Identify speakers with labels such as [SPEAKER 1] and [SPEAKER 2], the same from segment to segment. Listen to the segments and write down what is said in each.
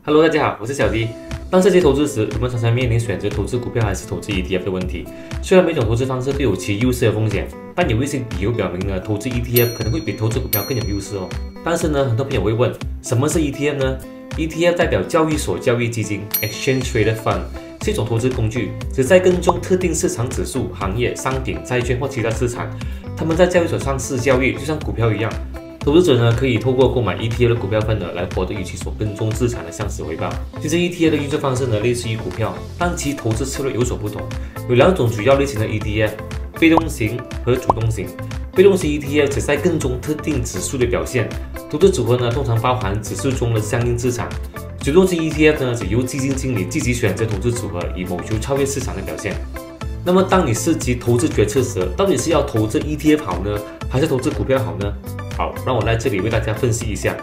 [SPEAKER 1] Hello，大家好，我是小 D。当涉及投资时，我们常常面临选择投资股票还是投资 ETF 的问题。虽然每种投资方式都有其优势和风险，但有一些理由表明呢，投资 ETF 可能会比投资股票更有优势哦。但是呢，很多朋友会问，什么是 ETF 呢？ETF 代表交易所交易基金 （Exchange Traded Fund），是一种投资工具，旨在跟踪特定市场指数、行业、商品、债券或其他资产。他们在交易所上市交易，就像股票一样。投资者呢可以透过购买 ETF 的股票份额来获得与其所跟踪资产的相似回报。其实 ETF 的运作方式呢类似于股票，但其投资策略有所不同。有两种主要类型的 ETF， 被动型和主动型。被动型 ETF 旨在跟踪特定指数的表现，投资组合呢通常包含指数中的相应资产。主动型 ETF 呢只由基金经理自己选择投资组合，以谋求超越市场的表现。那么当你涉及投资决策时，到底是要投资 ETF 好呢，还是投资股票好呢？好，让我在这里为大家分析一下。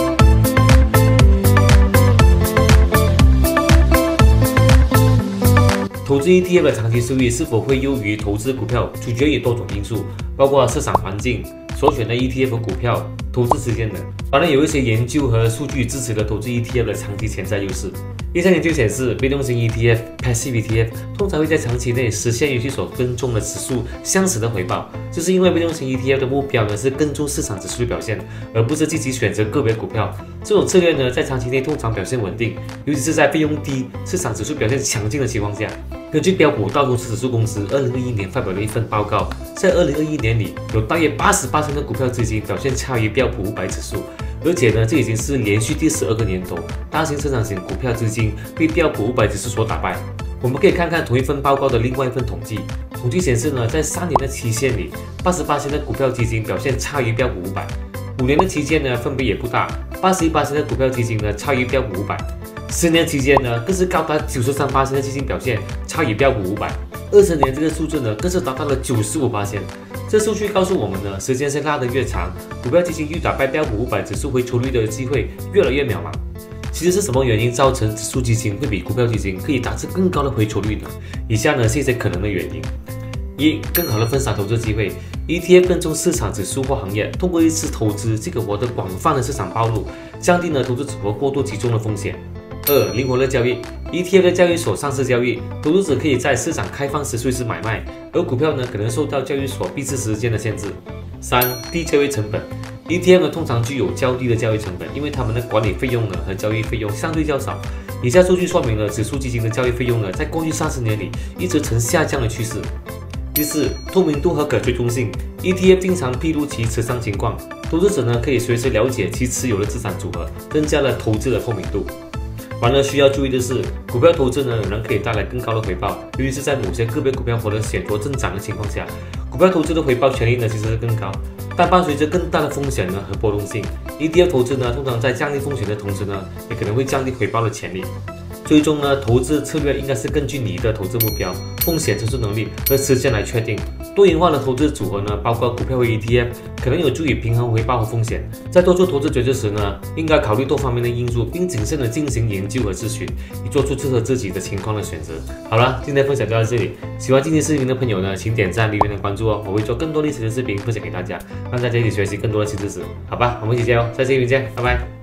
[SPEAKER 1] 投资 ETF 的长期收益是否会优于投资股票，取决于多种因素，包括市场环境、所选的 ETF 和股票、投资时间等。当然，有一些研究和数据支持了投资 ETF 的长期潜在优势。一项研究显示，被动型 ETF（Passive ETF） 通常会在长期内实现与其所跟踪的指数相似的回报，这是因为被动型 ETF 的目标呢是跟踪市场指数的表现，而不是积极选择个别股票。这种策略呢在长期内通常表现稳定，尤其是在费用低、市场指数表现强劲的情况下。根据标普道琼斯指数公司2021年发表的一份报告，在2021年里，有大约88%的股票基金表现差于标普500指数。而且呢，这已经是连续第12个年头，大型成长型股票基金被标普500指数所打败。我们可以看看同一份报告的另外一份统计，统计显示呢，在3年的期限里，88%的股票基金表现差于标普500；5年的期间呢，分别也不大，81%的股票基金呢差于标普500；10年期间呢，更是高达93%的基金表现差于标普500；20年这个数字呢，更是达到了95%。这数据告诉我们呢，时间线拉得越长，股票基金遇打败标普500指数回酬率的机会越来越渺茫。其实是什么原因造成指数基金会比股票基金可以达至更高的回酬率呢？以下呢是一些可能的原因：一、更好的分散投资机会。ETF 跟踪市场指数或行业，通过一次投资即可获得广泛的市场暴露，降低了投资组合过度集中的风险。二、灵活的交易。ETF 的交易所上市交易，投资者可以在市场开放时随时买卖，而股票呢可能受到交易所闭市时间的限制。三、低交易成本。ETF 呢通常具有较低的交易成本，因为它们的管理费用呢和交易费用相对较少。以下数据说明了指数基金的交易费用呢在过去30年里一直呈下降的趋势。第四，透明度和可追踪性。ETF 经常披露其持仓情况，投资者呢可以随时了解其持有的资产组合，增加了投资的透明度。然而需要注意的是，股票投资呢仍然可以带来更高的回报，尤其是在某些个别股票获得显著增长的情况下，股票投资的回报潜力呢其实是更高，但伴随着更大的风险呢和波动性。ETF 投资呢通常在降低风险的同时呢，也可能会降低回报的潜力。最终呢，投资策略应该是根据你的投资目标、风险承受能力和时间来确定。多元化的投资组合呢，包括股票和 ETF， 可能有助于平衡回报和风险。在做出投资决策时呢，应该考虑多方面的因素，并谨慎地进行研究和咨询，以做出适合自己的情况的选择。好了，今天分享就到这里。喜欢今天视频的朋友呢，请点赞、留言和关注哦，我会做更多类似的视频分享给大家，让大家一起学习更多的新知识。好吧，我们一起加油，下期视频见，拜拜。